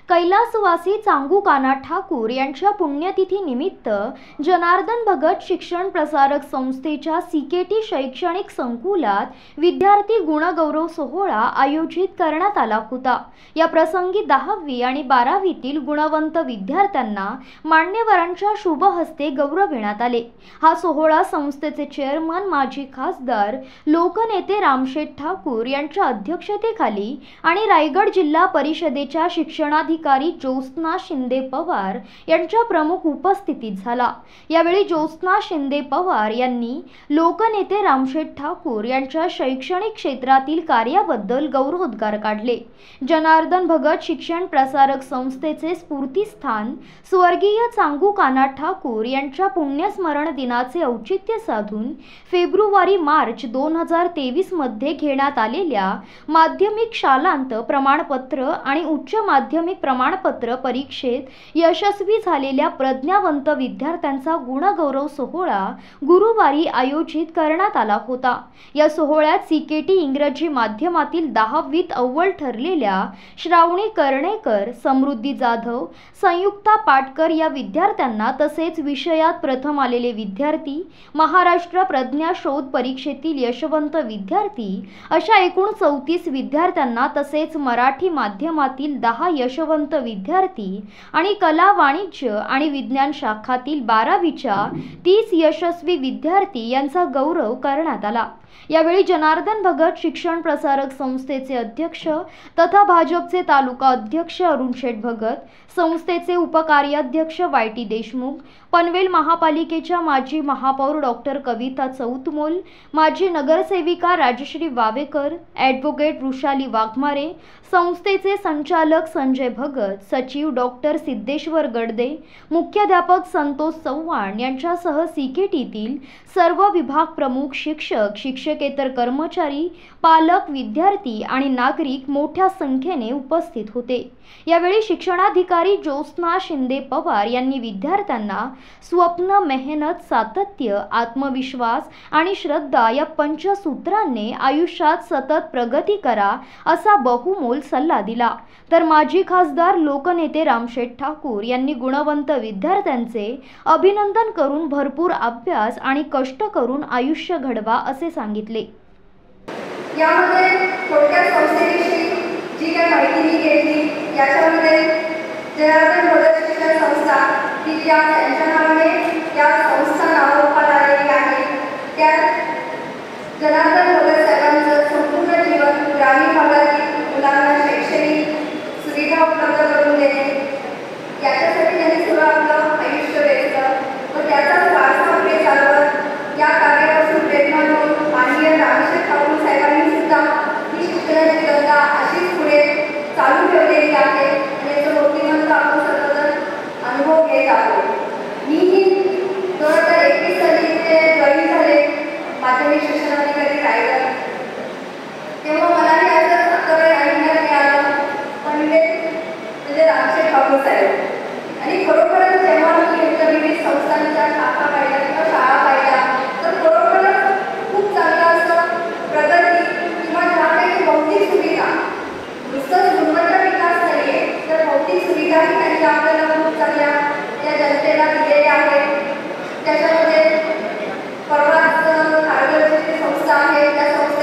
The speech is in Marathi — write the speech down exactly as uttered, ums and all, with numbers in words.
कैलासवासी चांगू काना ठाकूर यांच्या पुण्यतिथी निमित्त जनार्दन भगत शिक्षण प्रसारक संस्थेच्या सीकेटी शैक्षणिक संकुलात विद्यार्थी गुणगौरव सोहळा आयोजित करण्यात आला होता। या प्रसंगी दहावी आणि बारावीतील गुणवंत विद्यार्थ्यांना मान्यवरांच्या शुभ हस्ते गौरविण्यात आले। हा सोहळा संस्थेचे चेअरमन माजी खासदार लोकनेते रामशेठ ठाकूर यांच्या अध्यक्षतेखाली आणि रायगड जिल्हा परिषदेच्या शिक्षणाधिकारी ज्योत्स्ना शिंदे पवार यांच्या प्रमुख उपस्थितीत झाला। यावेळी ज्योत्स्ना शिंदे पवार यांनी लोकनेते रामशेठ ठाकूर यांच्या शैक्षणिक क्षेत्रातील कार्याबद्दल गौरवोद्गार काढले। जनार्दन भगत शिक्षण प्रसारक संस्थेचे स्फूर्तिस्थान स्वर्गीय चांगू काना ठाकूर यांच्या पुण्यस्मरण दिनाचे औचित्य साधून फेब्रुवारी मार्च दोन हजार तेवीस मध्ये घेण्यात आलेल्या माध्यमिक शालांत प्रमाणपत्र आणि उच्च माध्यमिक प्रमाणपत्र परीक्षेत यशस्वी झालेल्या प्रज्ञावंत विद्यार्थ्यांचा गुणगौरव सोहळा गुरुवारी आयोजित करण्यात आला होता। या सोहळ्यात सीकेटी इंग्रजी माध्यमातील दहावीत अव्वल ठरलेल्या श्रावणी कर्णेकर, समृद्धी जाधव, संयुक्ता पाटकर या विद्यार्थ्यांना तसेच विषयात प्रथम आलेले विद्यार्थी, महाराष्ट्र प्रज्ञा शोध परीक्षेतील यशवंत विद्यार्थी अशा एकूण चौतीस विद्यार्थ्यांना तसेच मराठी माध्यमातील दहा यशवंत विद्यार्थी आणि कला, वाणिज्य आणि विज्ञान शाखातील बारावीच्या तीस यशस्वी विद्यार्थी यांचा गौरव करण्यात आला। यावेळी जनार्दन भगत शिक्षण प्रसारक संस्थेचे अध्यक्ष तथा भाजपचे तालुका अध्यक्ष अरुण शेठ भगत, संस्थेचे उपकार्याध्यक्ष वाय टी देशमुख, पनवेल महापालिकेच्या माजी महापौर डॉक्टर कविता चौतमोल, माजी नगरसेविका राजश्री वावेकर, ॲडव्होकेट वृषाली वाघमारे, संस्थेचे संचालक संजय भगत, सचिव डॉक्टर सिद्धेश्वर गडदे, मुख्याध्यापक संतोष चव्हाण यांच्यासह सीकेटीतील सर्व विभाग प्रमुख, शिक्षक, शिक्षकेतर कर्मचारी, पालक, विद्यार्थी आणि नागरिक मोठ्या संख्येने उपस्थित होते। यावेळी शिक्षणाधिकारी ज्योत्स्ना शिंदे पवार यांनी विद्यार्थ्यांना स्वप्न, मेहनत, सातत्य, आत्मविश्वास आणि श्रद्धा या पंचसूत्रांनी आयुष्यात सतत प्रगती करा असा बहुमोल सल्ला दिला। तर माजी खासदार लोकनेते रामशेठ ठाकूर यांनी गुणवंत विद्यार्थ्यांचे अभिनंदन करून भरपूर अभ्यास आणि कष्ट करून आयुष्य घडवा असे सांगितले। यामध्ये थोडक्यात संस्थेविषयी जी काही माहिती मी घेतली याच्यामध्ये जनार्दन भगत शिक्षण संस्था ही ज्या त्यांच्या नावाने या संस्था नावारूपास आलेली आहे, त्या जनार्दन भगत साहेबांचं संपूर्ण जीवन ग्रामीण भागातील मुलांना शैक्षणिक सुविधा उपलब्ध करून देणे याच्यासाठी त्यांनी सुद्धा आपलं आयुष्य वेचलं व त्याचाच वारसा पुढे चालवत या कार्यापासून प्रेरणा घेऊन माननीय रामशेठ ठाकूर साहेबांनी सुद्धा ही शिक्षणाची गंगा अशीच पुढे चालू ठेवलेली आहे आणि याचं मोठीमंत आपण सर्वजण अनुभव घेत आहोत। मीही दोन हजार एकवीस साली इथे जॉईन झाले माध्यमिक शिक्षणाधिकारी रायगड, तेव्हा मलाही असं सत्तर ऐकण्यात मिळालं पंडित म्हणजे रामशेठ ठाकूर साहेब आणि खरोखरच जेव्हा मी यांच्या विविध संस्थांच्या शाखा पाहिल्या किंवा शाळा पाहिल्या तर खरोखरच खूप चांगलं असं प्रगती किंवा ज्या काही भौतिक सुविधा नुसतंच गुणवत्ता विकास नाही आहे तर भौतिक सुविधाही त्यांनी आपल्याला खूप चांगल्या या जनतेला दिलेल्या आहेत। त्याच्यामध्ये परवाच खारघरची जी संस्था आहे त्या संस्थे